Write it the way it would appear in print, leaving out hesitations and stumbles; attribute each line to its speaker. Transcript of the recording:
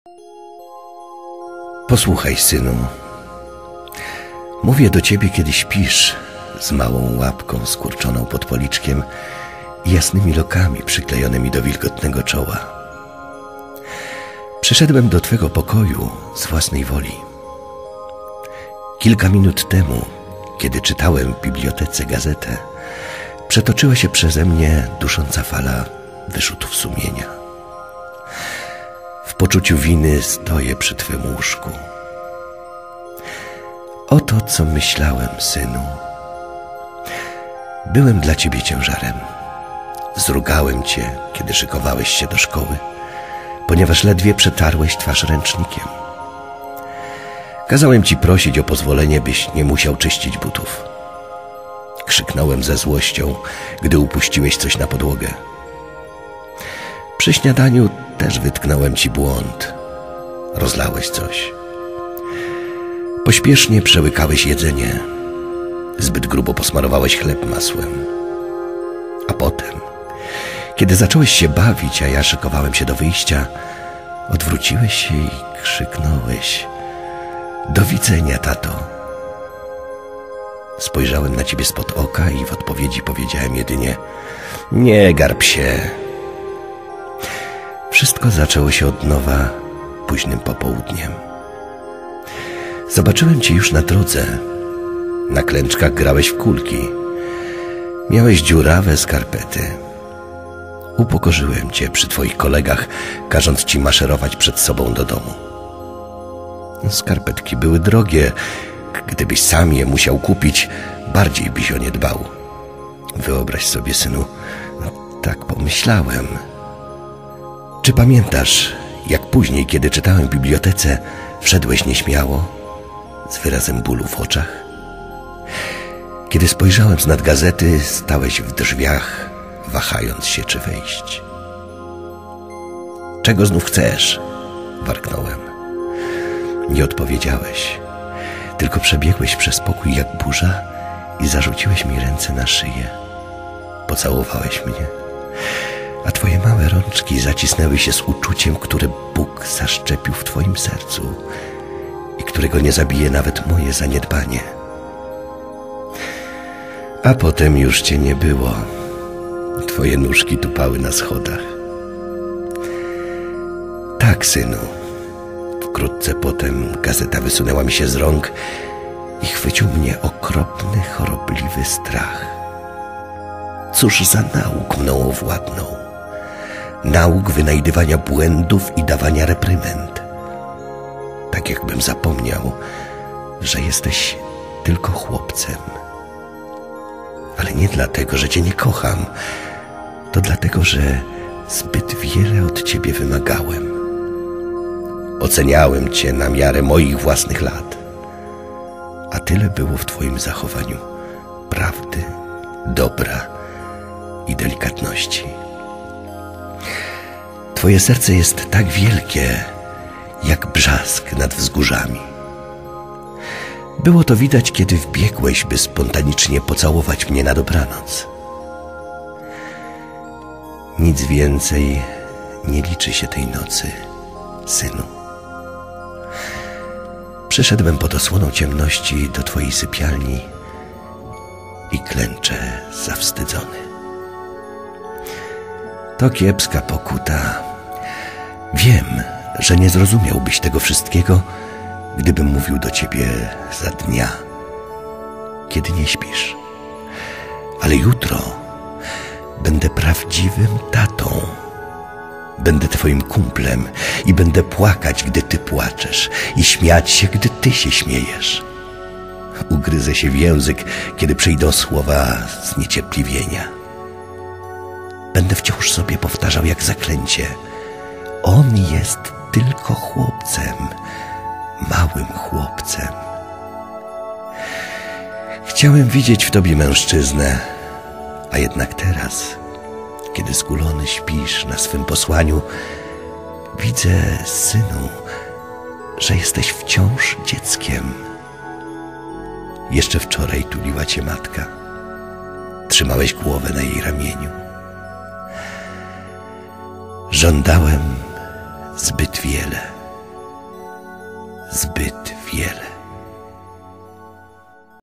Speaker 1: Posłuchaj, synu. Mówię do ciebie, kiedy śpisz, z małą łapką skurczoną pod policzkiem i jasnymi lokami przyklejonymi do wilgotnego czoła. Przyszedłem do twego pokoju z własnej woli. Kilka minut temu, kiedy czytałem w bibliotece gazetę, przetoczyła się przeze mnie dusząca fala wyrzutów sumienia. W poczuciu winy stoję przy twym łóżku. Oto, co myślałem, synu. Byłem dla ciebie ciężarem. Wzrugałem cię, kiedy szykowałeś się do szkoły, ponieważ ledwie przetarłeś twarz ręcznikiem. Kazałem ci prosić o pozwolenie, byś nie musiał czyścić butów. Krzyknąłem ze złością, gdy upuściłeś coś na podłogę. Przy śniadaniu też wytknąłem ci błąd. Rozlałeś coś. Pośpiesznie przełykałeś jedzenie. Zbyt grubo posmarowałeś chleb masłem. A potem, kiedy zacząłeś się bawić, a ja szykowałem się do wyjścia, odwróciłeś się i krzyknąłeś: do widzenia, tato. Spojrzałem na ciebie spod oka i w odpowiedzi powiedziałem jedynie: nie garb się. Wszystko zaczęło się od nowa późnym popołudniem. Zobaczyłem cię już na drodze. Na klęczkach grałeś w kulki. Miałeś dziurawe skarpety. Upokorzyłem cię przy twoich kolegach, każąc ci maszerować przed sobą do domu. Skarpetki były drogie. Gdybyś sam je musiał kupić, bardziej byś o nie dbał. Wyobraź sobie, synu, tak pomyślałem. Czy pamiętasz, jak później, kiedy czytałem w bibliotece, wszedłeś nieśmiało, z wyrazem bólu w oczach? Kiedy spojrzałem z nad gazety, stałeś w drzwiach, wahając się, czy wejść. Czego znów chcesz? Warknąłem. Nie odpowiedziałeś, tylko przebiegłeś przez pokój jak burza i zarzuciłeś mi ręce na szyję. Pocałowałeś mnie, a twoje małe rączki zacisnęły się z uczuciem, które Bóg zaszczepił w twoim sercu i którego nie zabije nawet moje zaniedbanie. A potem już cię nie było. Twoje nóżki tupały na schodach. Tak, synu. Wkrótce potem gazeta wysunęła mi się z rąk i chwycił mnie okropny, chorobliwy strach. Cóż za nauk mną owładnął? Nauk wynajdywania błędów i dawania reprymend. Tak jakbym zapomniał, że jesteś tylko chłopcem. Ale nie dlatego, że cię nie kocham. To dlatego, że zbyt wiele od ciebie wymagałem. Oceniałem cię na miarę moich własnych lat. A tyle było w twoim zachowaniu prawdy, dobra i delikatności. Twoje serce jest tak wielkie, jak brzask nad wzgórzami. Było to widać, kiedy wbiegłeś, by spontanicznie pocałować mnie na dobranoc. Nic więcej nie liczy się tej nocy, synu. Przyszedłem pod osłoną ciemności do twojej sypialni i klęczę zawstydzony. To kiepska pokuta. Wiem, że nie zrozumiałbyś tego wszystkiego, gdybym mówił do ciebie za dnia, kiedy nie śpisz. Ale jutro będę prawdziwym tatą. Będę twoim kumplem i będę płakać, gdy ty płaczesz, i śmiać się, gdy ty się śmiejesz. Ugryzę się w język, kiedy przyjdą słowa zniecierpliwienia. Będę wciąż sobie powtarzał jak zaklęcie: on jest tylko chłopcem, małym chłopcem. Chciałem widzieć w tobie mężczyznę, a jednak teraz, kiedy zgulony śpisz na swym posłaniu, widzę, synu, że jesteś wciąż dzieckiem. Jeszcze wczoraj tuliła cię matka. Trzymałeś głowę na jej ramieniu. Żądałem zbyt wiele. zbyt wiele.